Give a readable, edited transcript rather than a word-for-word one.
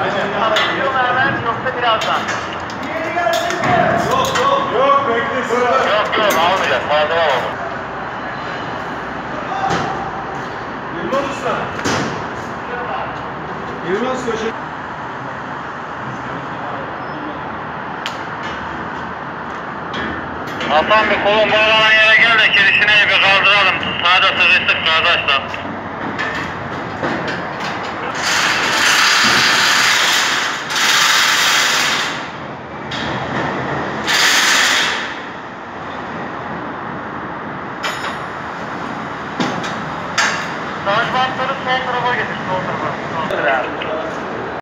Alabiliyor mu hemen yoksa birazdan? Yok beklesin. Yok almayacak. Fazla alalım. Yılmaz Usta. Yılmaz köşe. Hasan bir kolun bağlanan yere gel de kirişineyi bir kaldıralım. Sağda sıkıştık kardeşler. Taş bantları sol tarafa getir, sol tarafa.